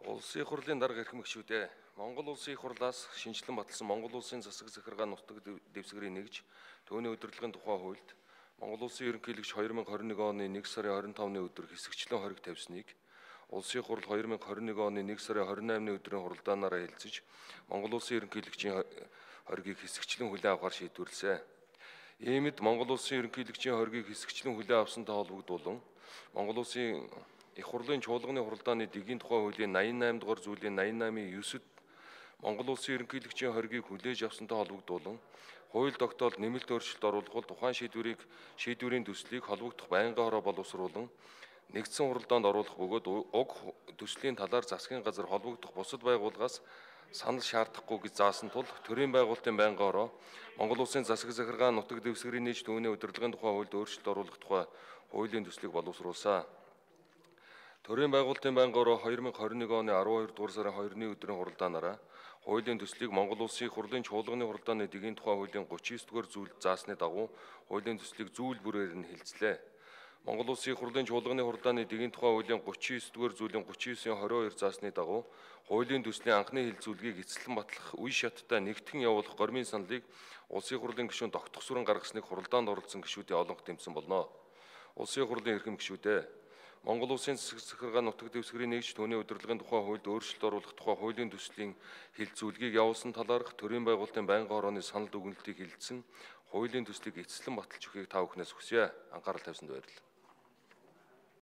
Улсын их хурлын дарга эрхэм гишүүдээ Монгол Улсын их хурлаас шинжилэн баталсан Монгол Улсын засаг захиргааны нутаг дэвсгэрийг нэгж түүний удирдлагын тухай хуульд Монгол Улсын ерөнхийлөгч 2021 оны 1 сарын 25-ны өдөр хэсэгчлэн хориг тавьсныг Улсын их хурл 2021 оны 1 сарын 28-ны өдрийн хуралдаанаараа хэлэлцэж Монгол Улсын ерөнхийлөгчийн хоригийг хэсэгчлэн хүлээн авахар шийдвэрлэсэн. Иймд Монгол Улсын ерөнхийлөгчийн хоригийг хэсэгчлэн хүлээн авсантай холбогдуулан Монгол Улсын их хурлын чуулганы хуралдааны дэгийн тухай хуулийн 88 дугаар зүйлийн 88-ийн 9-д Монгол Улсын ерөнхийлөгчийн хоригийг хүлээж авсантай холбогдуулан хууль тогтоолд нэмэлт өөрчлөлт оруулах бол тухайн шийдвэрийн төслийг холбогдох байнгын хороо боловсруулан нэгдсэн хуралдаанд оруулах бөгөөд уг төслийн талаар засгийн газар холбогдох бусад байгууллагаас санал шаардахгүй гэж заасан тул төрийн байгуулалтын байнгын хороо Монгол Улсын засаг захиргааны нутаг дэвсгэрийн нийт түүний удирдлагын тухай хуульд өөрчлөлт оруулах тухай хуулийн төслийг боловсруулсан. Төрийн байгуулалтын байнгын хороо 2021 оны 12 дугаар сарын 2-ны өдрийн хуралдаанаараа хуулийн төслийг Монгол Улсын их хурлын чуулганы хуралдааны дэгийн тухай хуулийн 39 дугаар зүйлд заасны дагуу хуулийн төслийг зүйл бүрээр нь хэлцлээ. Монгол Улсын их хурлын чуулганы хуралдааны дэгийн тухай хуулийн 39 дугаар зүйлийн 39-22 заасны дагуу хуулийн төслийн анхны хэлэлцүүлгийг эцэслэн батлах үе шаттай нэгтгэн явуулах гормын саналыг Улсын их хурлын гишүүн тогтох сүрэн гаргасныг хуралдаанд оролцсон гишүүдийн олонх тэмцсэн болно. Улсын их хурлын эрхэм гишүүдээ Монгол Улсын засаг захиргааны нутаг дэвсгэрийн нэгж түүний удирдлагын тухай хуульд өөрчлөлт оруулах тухай хуулийн төслийн хэлэлцүүлгийг явуулсан талаарх төрийн байгуулалтын байнгын хорооны санал дүгнэлтийг хэлэлцэн хуулийн төслийг эцэслэн баталж өгөхийг та бүхнээс хүсье. Анхаарал тавьсанд баярлалаа.